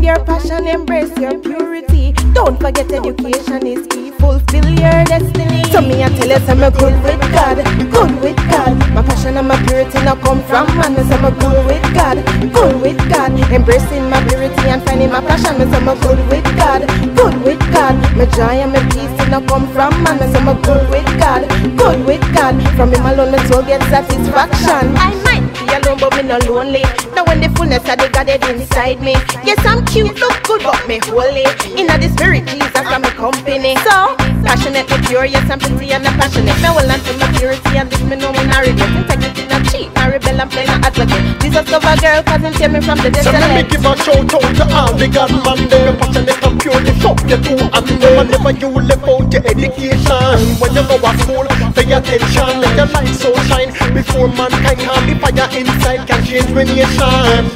your passion, embrace your purity. Don't forget education is key. Fulfill your destiny. So me I tell you, I'm good with God, good with God. My passion and my purity now come from man. Me say I'm good with God, good with God. Embracing my purity and finding my passion. Me say I'm good with God, good with God. My joy and my peace now come from man. Me say I'm good with God, good with God. From him alone my soul gets satisfaction. I might be alone but me no lonely. Now when the fullness of the God is inside me. Yes I'm cute, look good but me holy. In the spirit Jesus I'm my company. So passionately pure, yes I'm pretty and I'm passionate. Me hold on to my purity and this me know me not regret. Integrity not cheat, not rebel and play not advocate. Jesus love a girl cause him save me from the desolate. So let me give a shout out to all the God man. They passionate and pure, they fuck you too. And whenever you live out your education, when you go to school, pay attention. Let your light so shine before mankind can be fire inside can change the nation.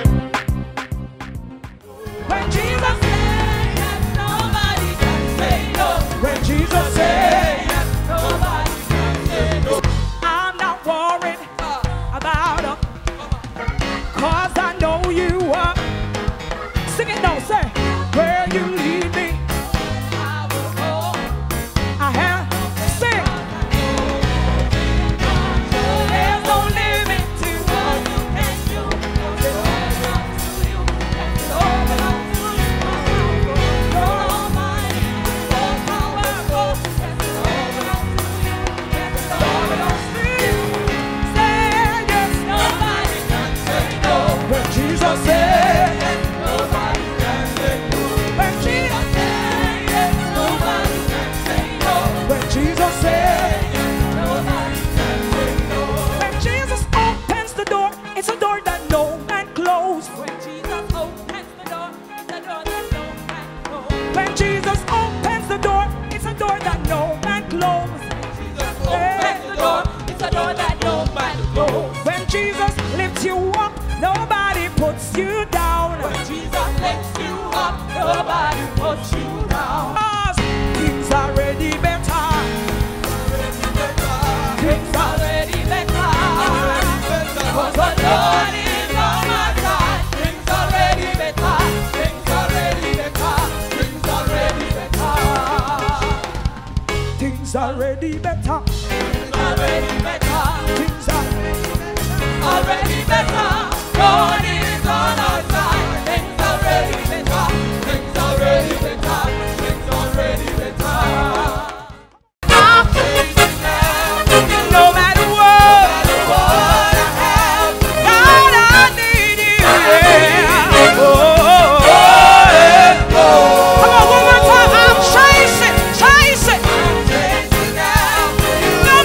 When Jesus said yes, nobody can say no. When Jesus said yes, nobody can say no. I'm not worried about them, cause I know you are. Sing it now, say, where you lead me, I will go. I have, sing. There's no limit to what you can do. It all belongs to you. It all belongs to you. You're almighty, all powerful. It all belongs to you. It all belongs to you. Say yes, nobody can say no. When Jesus said yes, nobody can say no. When Jesus said yes, nobody can say no. When Jesus said yes, nobody can say no. When Jesus opens the door, it's a door that no man closes. When Jesus opens the door, it's a door that no man closes. When Jesus opens the door, it's a door that no man closes. Jesus opens the door, it's a door that no man closes. When Jesus lifts you up, nobody puts you down. When Jesus lifts you up, nobody puts you down. 'Cause things are already better. Things are already better. 'Cause the Lord is on my side. Things are already better. Things are already better. Things are already better. Things are already better. Things are already better. Things are already better. God is on our side. Things are already better. Things are already better. Things are already better. No matter what I have, God, I need you. Yeah. Oh, yeah. Come on, one more time. I'm chasing. I'm chasing now. No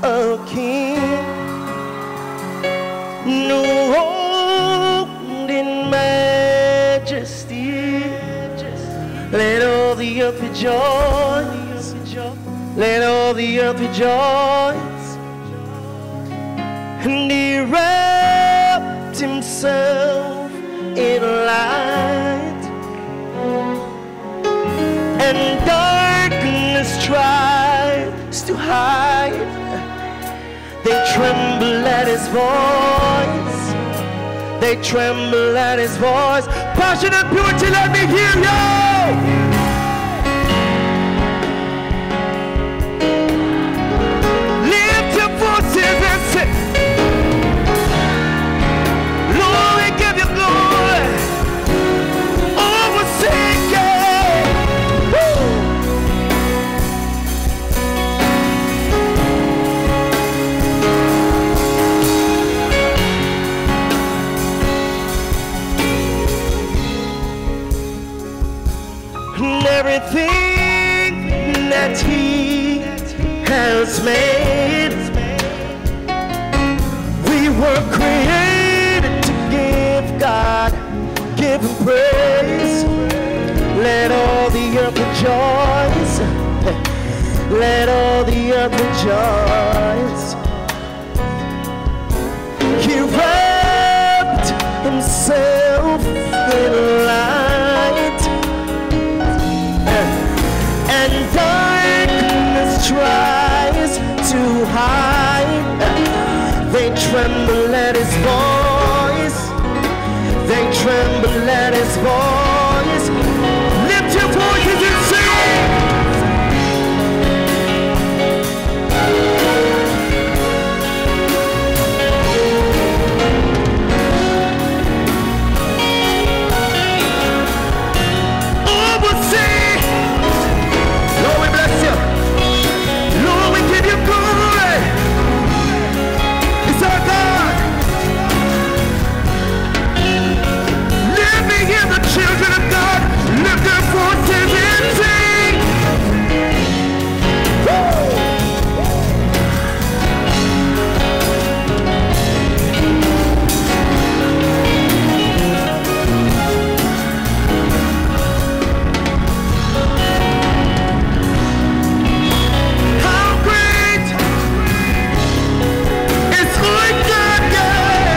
a king, robed in majesty. Let all the earth rejoice. Let all the earth rejoice. And he wrapped himself in light, and darkness tries to hide. They tremble at his voice. They tremble at his voice. Passion and purity, let me hear you. Lift your voices and sing. Lord, we give you glory. Oh, we're singing. Woo. And everything that he has made, we were created to give God, give him praise. Let all the earth rejoice. Let all the earth rejoice. He wrapped himself in light, and darkness tries to hide. They tremble at his voice. They tremble at his voice. Lift your voices and sing. Oh, we'll sing. Lord, we bless you. Lord, we give you glory. It's our God. Let me hear the children of God lift their voices and sing. Woo! How great is our God, yeah.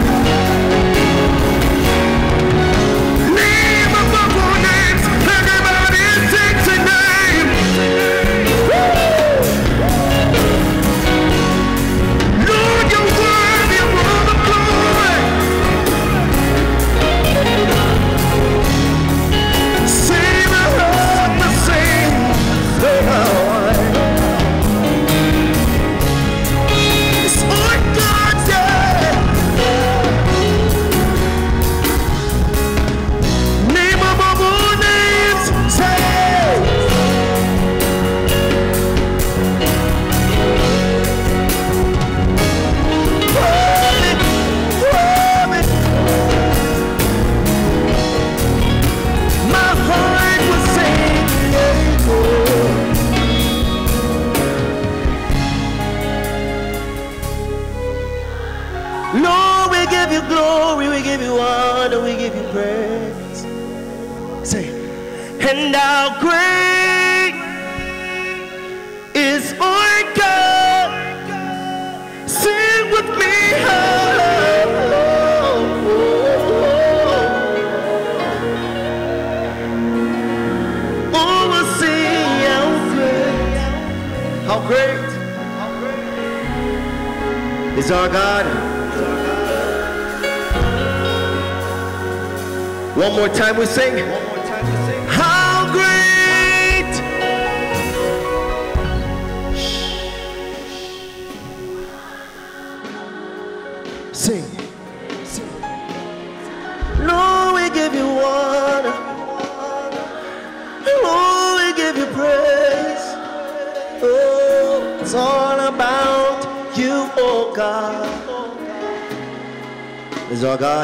Name above all names, everybody sings a name. Woo! Lord, you're worthy of all the glory. Save us the same. It's our God, yeah. Name above all names, say. Worthy, worthy. My heart will sing, yeah, oh. Lord, we give you glory, we give you honor, we give you praise. Say, and how great is our God. Sing with me, oh, we'll sing how great is our God. One more time we sing. How great. Sing. Sing. Lord, we give you honor. Lord, we give you praise. Oh, it's all about you, oh God. Is our God.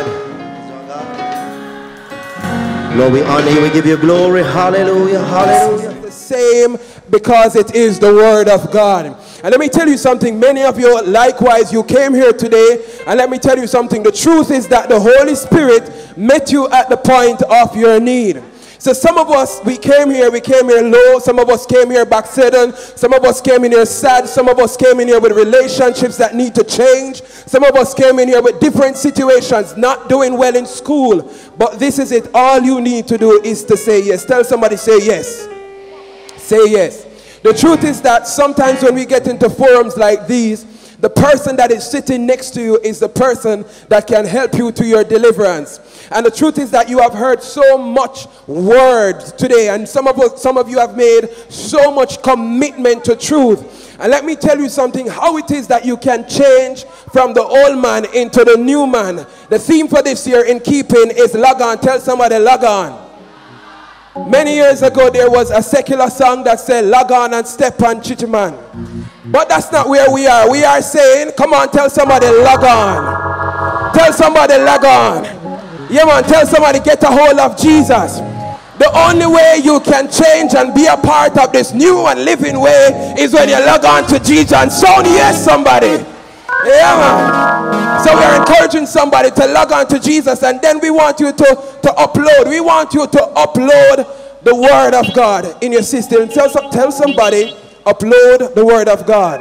Lord, we honor you, we give you glory. Hallelujah, hallelujah. The same, because it is the word of God. And let me tell you something, many of you likewise, you came here today, and let me tell you something, the truth is that the Holy Spirit met you at the point of your need. So some of us, we came here low, some of us came here backslidden, some of us came in here sad, some of us came in here with relationships that need to change, some of us came in here with different situations, not doing well in school. But this is it, all you need to do is to say yes. Tell somebody, say yes. Say yes. The truth is that sometimes when we get into forums like these, the person that is sitting next to you is the person that can help you to your deliverance. And the truth is that you have heard so much word today, and some of you have made so much commitment to truth. And let me tell you something, how it is that you can change from the old man into the new man. The theme for this year in keeping is log on. Tell somebody, log on. Many years ago there was a secular song that said log on and step on Chichiman. But that's not where we are. We are saying, come on, tell somebody log on. Tell somebody log on. Yeah man, tell somebody get a hold of Jesus. The only way you can change and be a part of this new and living way is when you log on to Jesus and sound yes somebody. Yeah man. So we are encouraging somebody to log on to Jesus, and then we want you to upload. We want you to upload the word of God in your system. Tell somebody, upload the word of God.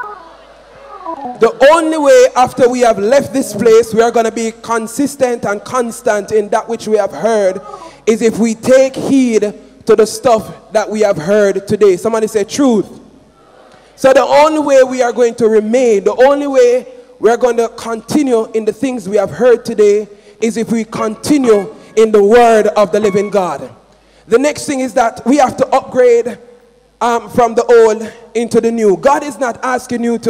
The only way after we have left this place, we are going to be consistent and constant in that which we have heard, is if we take heed to the stuff that we have heard today. Somebody say truth. So the only way we are going to remain, the only way we are going to continue in the things we have heard today is if we continue in the word of the living God. The next thing is that we have to upgrade from the old into the new. God is not asking you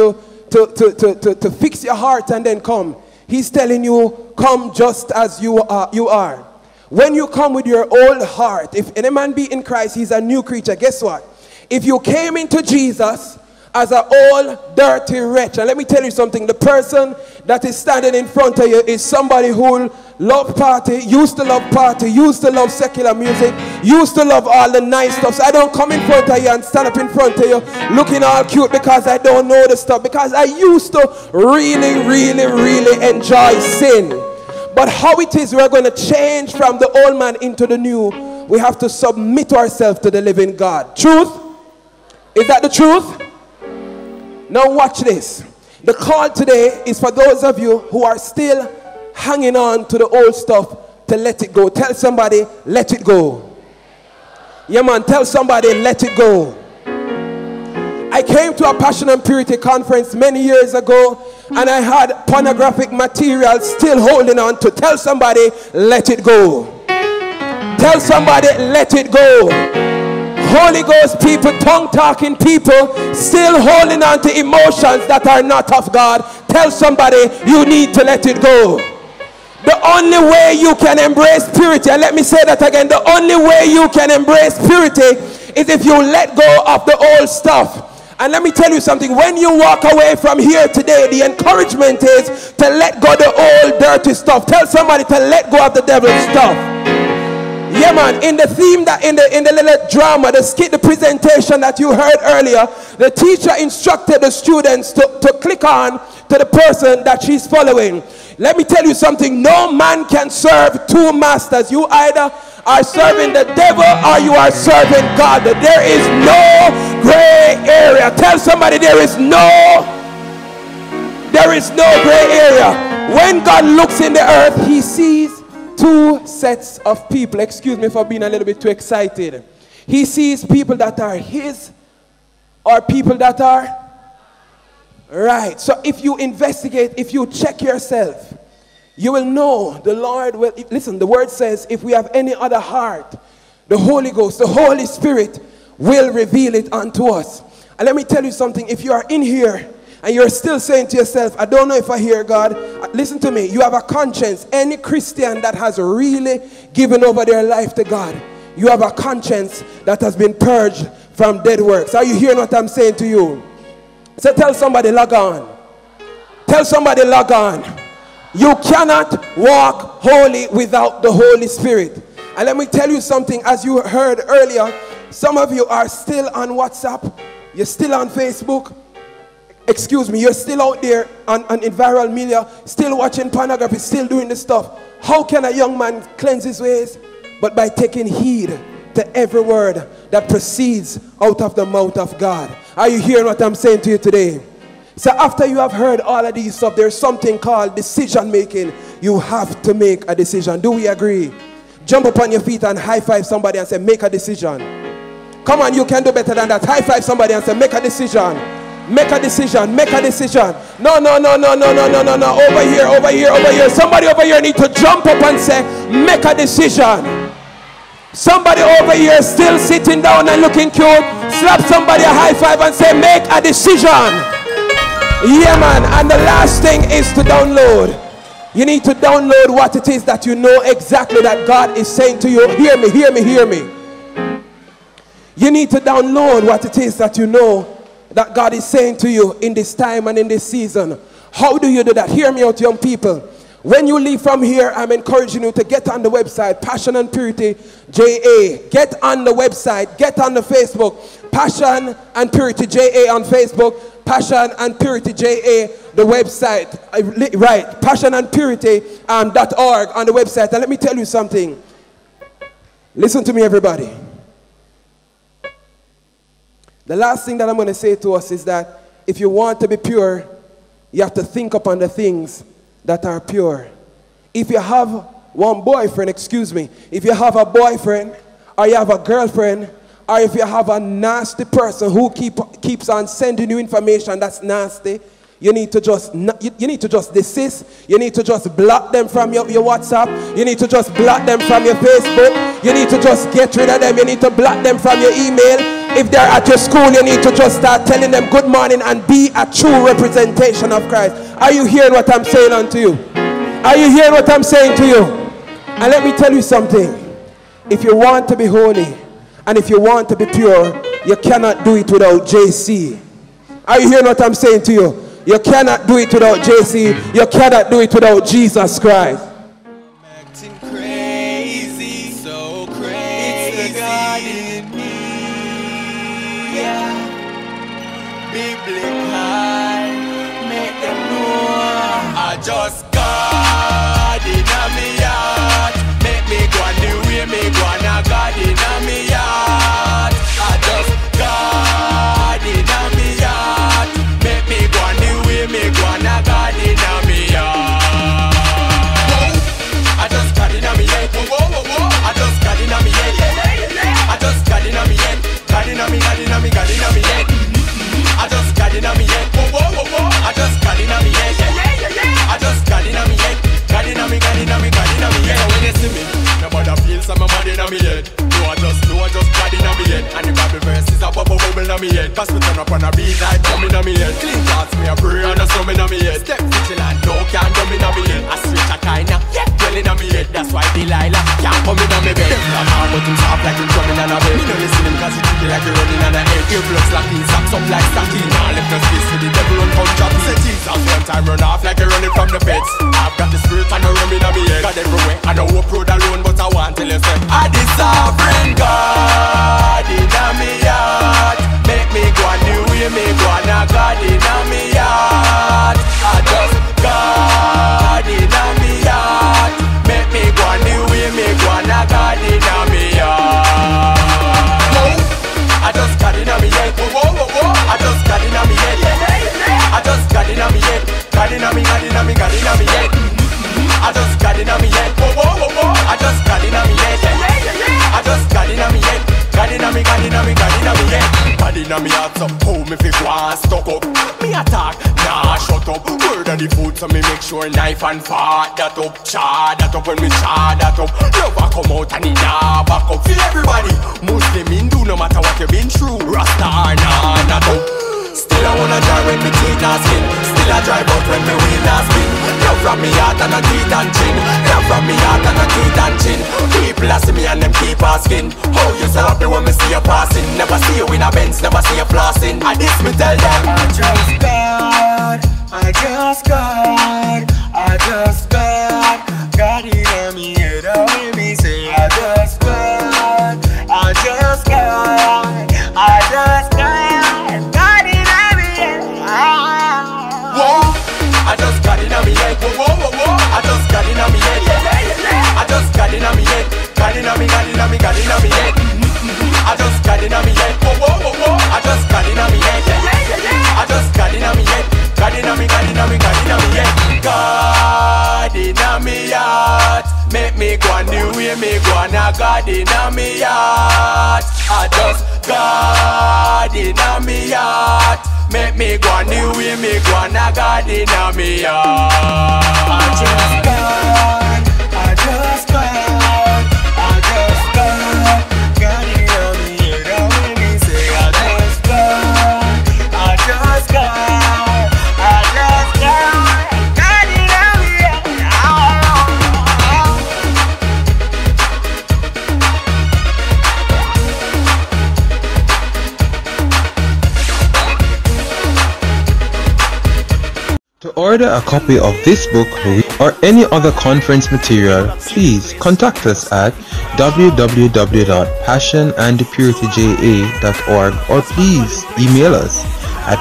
to fix your heart and then come. He's telling you, come just as you are. When you come with your old heart, if any man be in Christ, he's a new creature. Guess what? If you came into Jesus as an old dirty wretch, and let me tell you something, the person that is standing in front of you is somebody who love party, used to love secular music, used to love all the nice stuff. So I don't come in front of you and stand up in front of you looking all cute because I don't know the stuff, because I used to really enjoy sin. But how it is we're going to change from the old man into the new, we have to submit ourselves to the living God. Truth? Is that the truth? Now watch this. The call today is for those of you who are still hanging on to the old stuff to let it go. Tell somebody, let it go. Yeah man, tell somebody, let it go. I came to a Passion and Purity conference many years ago, and I had pornographic material still holding on to. Tell somebody, let it go. Tell somebody, let it go. Holy Ghost people, tongue-talking people, still holding on to emotions that are not of God. Tell somebody, you need to let it go. The only way you can embrace purity, and let me say that again, the only way you can embrace purity is if you let go of the old stuff. And let me tell you something, when you walk away from here today, the encouragement is to let go of the old dirty stuff. Tell somebody to let go of the devil's stuff. Yeah man, in the theme, that in the little drama, the skit, the presentation that you heard earlier, the teacher instructed the students to click on to the person that she's following. Let me tell you something, no man can serve two masters. You either are serving the devil or you are serving God. There is no gray area. Tell somebody there is no gray area. When God looks in the earth, he sees two sets of people. Excuse me for being a little bit too excited. He sees people that are his or people that are right. So if you investigate, if you check yourself, you will know the Lord will. Listen, the word says if we have any other heart, the Holy Ghost, the Holy Spirit will reveal it unto us. And let me tell you something, if you are in here and you're still saying to yourself, I don't know if I hear God, listen to me, you have a conscience. Any Christian that has really given over their life to God, you have a conscience that has been purged from dead works. Are you hearing what I'm saying to you? So tell somebody, log on. Tell somebody, log on. You cannot walk holy without the Holy Spirit. And let me tell you something, as you heard earlier, some of you are still on WhatsApp, you're still on Facebook, excuse me, you're still out there on in viral media, still watching pornography, still doing this stuff. How can a young man cleanse his ways? But by taking heed to every word that proceeds out of the mouth of God. Are you hearing what I'm saying to you today? So after you have heard all of these stuff, there's something called decision making. You have to make a decision. Do we agree? Jump up on your feet and high five somebody and say, make a decision. Come on, you can do better than that. High five somebody and say, make a decision. Make a decision. Make a decision. No. Over here. Somebody over here need to jump up and say, make a decision. Somebody over here still sitting down and looking cute. Slap somebody a high five and say, make a decision. Yeah, man. And the last thing is to download. You need to download what it is that you know exactly that God is saying to you. Hear me. You need to download what it is that you know that God is saying to you in this time and in this season. How do you do that? Hear me out, young people. When you leave from here, I'm encouraging you to get on the website, Passion and Purity JA. Get on the website, get on the Facebook, Passion and Purity JA on Facebook, Passion and Purity JA, the website, right, passionandpurity.org on the website. And let me tell you something. Listen to me, everybody. The last thing that I'm going to say to us is that if you want to be pure, you have to think upon the things that are pure. If you have one boyfriend, if you have a boyfriend, or you have a girlfriend, or if you have a nasty person who keeps on sending you information that's nasty, you need to just desist. You need to just block them from your WhatsApp. You need to just block them from your Facebook. You need to just get rid of them. You need to block them from your email. If they're at your school, you need to just start telling them good morning and be a true representation of Christ. Are you hearing what I'm saying unto you? Are you hearing what I'm saying to you? And let me tell you something. If you want to be holy and if you want to be pure, you cannot do it without JC. Are you hearing what I'm saying to you? You cannot do it without JC. You cannot do it without Jesus Christ. Acting crazy, so crazy. It's the God in me. Yeah. Big blink high, make them know I just God in me heart. Make me go on the way me go on a God in me heart. I just God in me heart. Make me go on the way me go on a God in me heart. I just God in me head. I just God in me head. I just God in me head. God in me head. I just got in me head. I just got in me head. I just got in me head. Got in me head. When you see me, nobody feels I'm a mad in me head. No, I just got in me head. And the Bible verses are bubble in me head. Cause we turn up on a beat like drum in me head. Clean thoughts, me a pray and a sum in me head. Step vigilant, no can't drum in me head. I switch a kinda, well in me head. That's why Delilah can't come in me bed. Not hard but him soft like him drumming on a bed. Me no listen him cause he tricky like he running on a head. Earplugs locking, socks up like stocking. Now left no space for the devil on come drop. Say Jesus one time run off like he running from the feds. I've got the spirit and a rum in me head. God everywhere, I don't hope road alone but I want to listen. I the sovereign God in me heart. Make me go on the way me go on a God in me heart. I just God in me heart. Make me go on the way me go on a God in me heart. I just got in me head. I just got in me head. I just got in me head. Got in me head. I just got in me head. I just got in me head. I just got in me head. Got in me head. Got in me heart some home if it was stuck up. Me attack, nah shut up. Word of the food so me make sure knife and fart that up. Char that up when me char that up. Love a come out and it nah back up. Feel everybody, Muslim Hindu no matter what you been through. Rasta or nah not up. Still I wanna drive when me teeth and skin. Still I drive out when me wheel and spin. Love from me heart and a teeth and chin. Love from me heart and a teeth and chin. People a see me and them keep asking, how you so happy when me see you passing? Never see you in a Benz, never see you flossing. And this me tell them, I just God, I just God, I just God. God in me head, I me say I just God, I just God, I just God. God in me head. way me gonna God inna me heart. I just God inna me heart. Make me go on the way me gonna God inna me heart. I just God, I just God, I just God. God inna me head, I when me say I just God, I just God, I just God. God inna me head. To order a copy of this book or any other conference material, please contact us at www.passionandpurityja.org or please email us at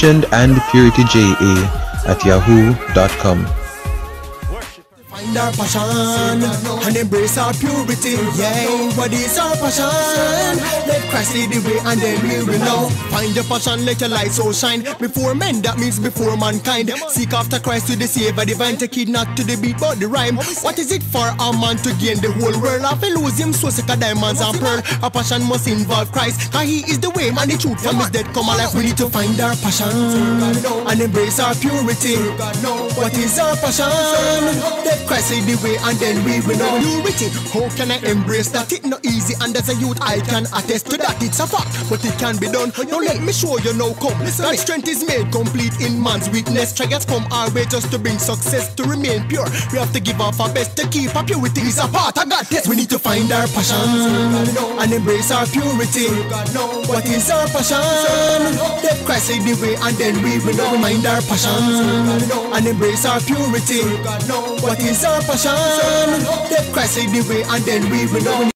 passionandpurityja@yahoo.com. Find our passion and embrace our purity. Yeah, what is our passion? Let Christ lead the way and then we will know. Find your passion, let your light so shine. Before men, that means before mankind. Seek after Christ to the Savior divine. Take it not to the beat but the rhyme. What is it for a man to gain the whole world? If he lose him, so sick of diamonds and pearl. Our passion must involve Christ, cause he is the way and the truth. From his dead come alive. We need to find our passion and embrace our purity. What is our passion? Let Christ lead the way and then we will know purity. How can I embrace that? It's not easy and as a youth I can attest to that. It's a fact, but it can be done. Now let me show you now come. That strength is made complete in man's weakness. Trials come our way just to bring success. To remain pure, we have to give off our best. To keep our purity is a part of God. Yes, we need to find our passion and embrace our purity. What is our passion? Let Christ lead the way and then we will know. Mind our passion and embrace our purity. What is our passion? Let Christ lead the way and then we will know.